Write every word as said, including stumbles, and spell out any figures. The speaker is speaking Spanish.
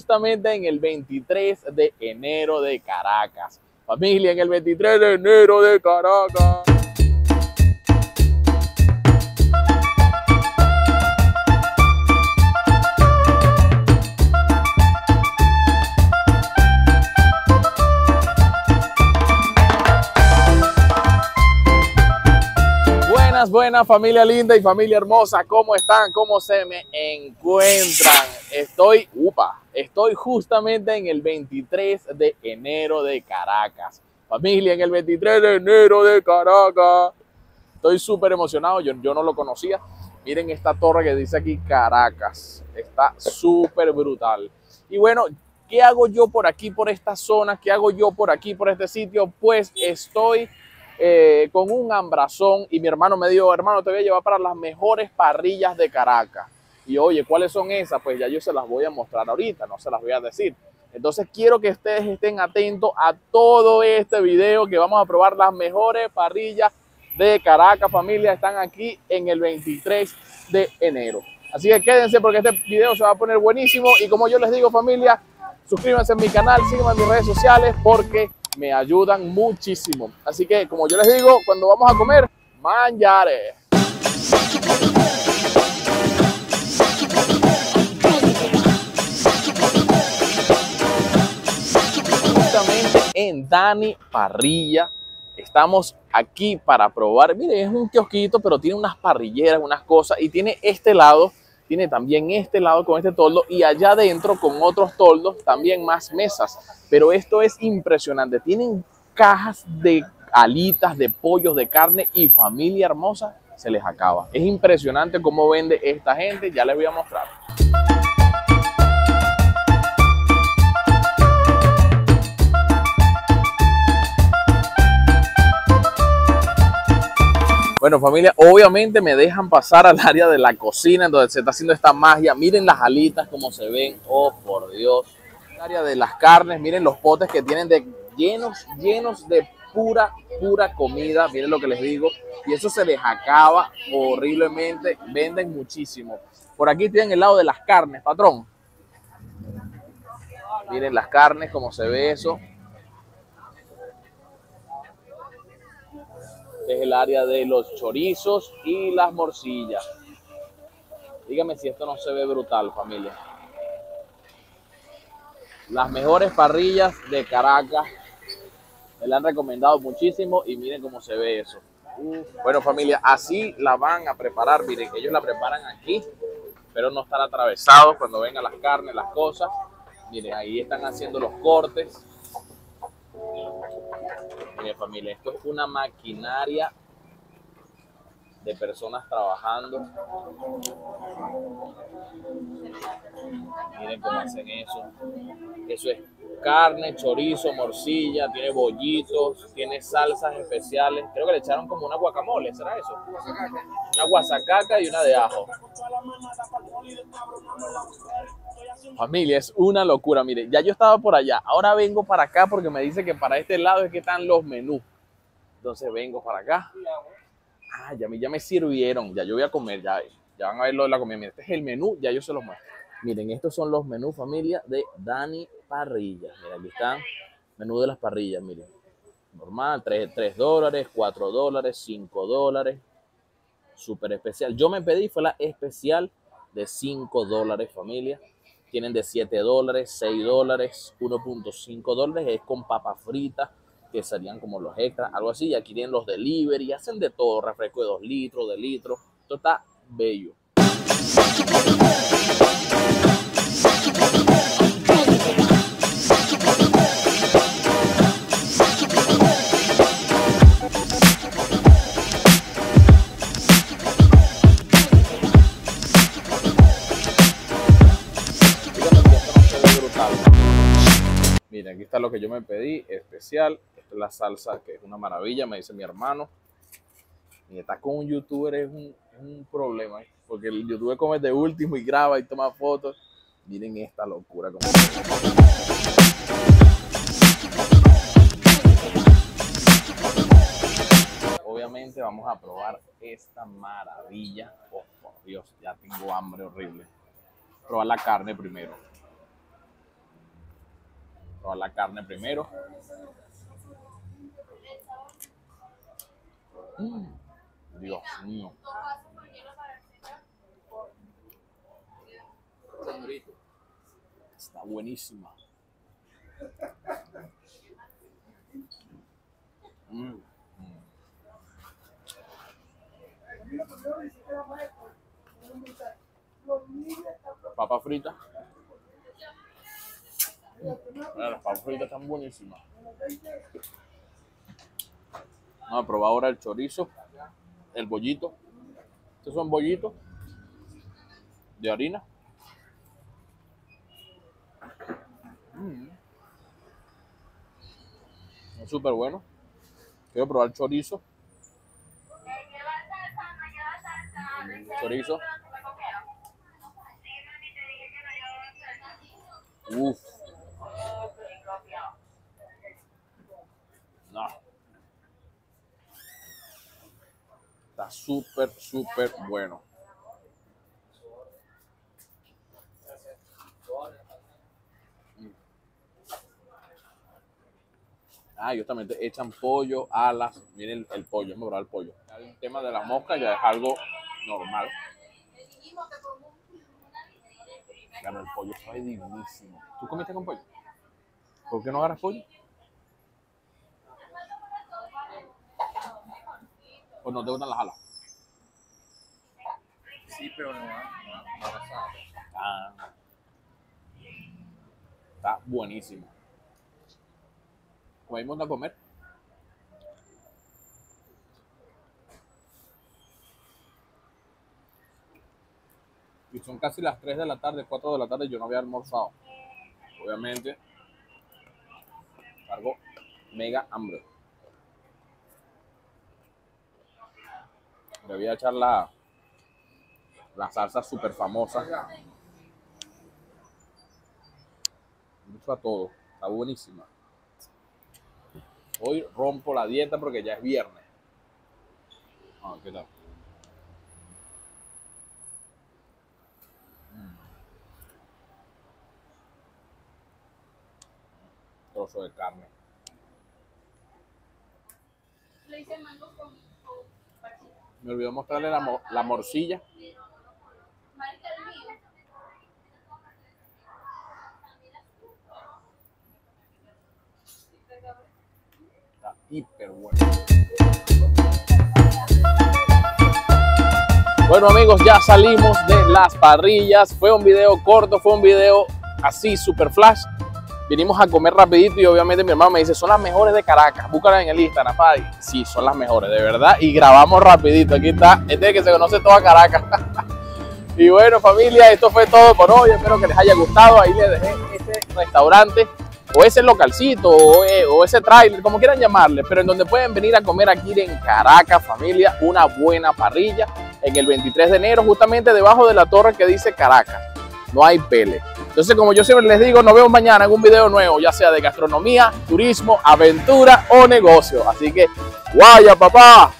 justamente en el veintitrés de enero de Caracas. Familia, en el veintitrés de enero de Caracas. Buenas, buenas, familia linda y familia hermosa, ¿cómo están? ¿Cómo se me encuentran? Estoy, upa, estoy justamente en el veintitrés de enero de Caracas. Familia, en el veintitrés de enero de Caracas. Estoy súper emocionado, yo, yo no lo conocía. Miren esta torre que dice aquí Caracas, está súper brutal. Y bueno, ¿qué hago yo por aquí, por esta zona? ¿Qué hago yo por aquí, por este sitio? Pues estoy... Eh, con un hambrazón y mi hermano me dijo, hermano, te voy a llevar para las mejores parrillas de Caracas. Y oye, ¿cuáles son esas? Pues ya yo se las voy a mostrar ahorita, no se las voy a decir. Entonces quiero que ustedes estén atentos a todo este video que vamos a probar las mejores parrillas de Caracas, familia. Están aquí en el veintitrés de enero. Así que quédense porque este video se va a poner buenísimo. Y como yo les digo, familia, suscríbanse a mi canal, síganme en mis redes sociales porque me ayudan muchísimo. Así que, como yo les digo, cuando vamos a comer, manjares. Justamente en Dani Parrilla estamos aquí para probar. Miren, es un kiosquito, pero tiene unas parrilleras, unas cosas, y tiene este lado, tiene también este lado con este toldo, y allá adentro con otros toldos también más mesas. Pero esto es impresionante. Tienen cajas de alitas, de pollos, de carne, y familia hermosa, se les acaba. Es impresionante cómo vende esta gente. Ya les voy a mostrar. Bueno, familia, obviamente me dejan pasar al área de la cocina, donde se está haciendo esta magia. Miren las alitas como se ven. Oh, por Dios. El área de las carnes, miren los potes que tienen de llenos, llenos de pura, pura comida. Miren lo que les digo. Y eso se les acaba horriblemente. Venden muchísimo. Por aquí tienen el lado de las carnes, patrón. Miren las carnes, cómo se ve eso. Es el área de los chorizos y las morcillas. Dígame si esto no se ve brutal, familia. Las mejores parrillas de Caracas. Me la han recomendado muchísimo y miren cómo se ve eso. Bueno, familia, así la van a preparar. Miren, ellos la preparan aquí, pero no están atravesados cuando vengan las carnes, las cosas. Miren, ahí están haciendo los cortes. Miren, familia, esto es una maquinaria de personas trabajando. Miren cómo hacen eso. Eso es carne, chorizo, morcilla, tiene bollitos, tiene salsas especiales. Creo que le echaron como una guacamole, ¿será eso? Una guasacaca y una de ajo. Familia, es una locura. Mire, ya yo estaba por allá. Ahora vengo para acá porque me dice que para este lado es que están los menús. Entonces vengo para acá. Ah, ya me, ya me sirvieron. Ya yo voy a comer. Ya, ya van a ver lo de la comida. Mira, este es el menú. Ya yo se los muestro. Miren, estos son los menús, familia, de Dani Parrilla. Miren, aquí están. Menú de las parrillas, miren. Normal, tres dólares, cuatro dólares, cinco dólares. Súper especial. Yo me pedí, fue la especial de cinco dólares, familia. Tienen de siete dólares, seis dólares, uno punto cinco dólares. Es con papas fritas, que serían como los extras, algo así. Y aquí tienen los delivery, hacen de todo. Refresco de dos litros, de litro. Esto está bello. Miren, aquí está lo que yo me pedí, especial. Esta es la salsa, que es una maravilla, me dice mi hermano. Y estar con un youtuber es un, es un problema, ¿eh? Porque el youtuber come de último y graba y toma fotos. Miren esta locura. Como... Obviamente vamos a probar esta maravilla. Oh, por Dios, ya tengo hambre horrible. Probar la carne primero. Probar la carne primero. Mm, Dios mío. Está buenísima. Mm. Papa frita. Mira, las papas fritas están buenísimas. Vamos a probar ahora el chorizo, el bollito. Estos son bollitos de harina. Mm. Es súper bueno. Quiero probar el chorizo. Chorizo. Uf. No. Está súper, súper bueno. Ah, ellos también te echan pollo, alas. Miren el pollo, vamos a probar el pollo. El tema de las moscas ya es algo normal. Claro, el pollo fue divinísimo. ¿Tú comiste con pollo? ¿Por qué no agarras pollo? ¿O no te gustan las alas? Sí, pero no, no, no pasado. Ah, está buenísimo. Vamos a comer. Y son casi las tres de la tarde, cuatro de la tarde, yo no había almorzado. Obviamente, cargo mega hambre. Le voy a echar la, la salsa súper famosa. Mucho a todo, está buenísima. Hoy rompo la dieta porque ya es viernes. Ah, ¿qué tal? Mm. Trozo de carne. Me olvidó mostrarle la, mo la morcilla. Está hiper bueno. Bueno amigos, ya salimos de las parrillas. Fue un video corto, fue un video así super flash. Vinimos a comer rapidito y obviamente mi hermano me dice, son las mejores de Caracas, búscalas en el Instagram, Paddy. Sí, son las mejores, de verdad, y grabamos rapidito. Aquí está, este que se conoce toda Caracas. Y bueno familia, esto fue todo por hoy, espero que les haya gustado. Ahí les dejé este restaurante, o ese localcito, o, o ese trailer, como quieran llamarle, pero en donde pueden venir a comer aquí en Caracas, familia, una buena parrilla, en el veintitrés de enero, justamente debajo de la torre que dice Caracas. No hay pele. Entonces, como yo siempre les digo, nos vemos mañana en un video nuevo, ya sea de gastronomía, turismo, aventura o negocio. Así que, ¡guaya, papá!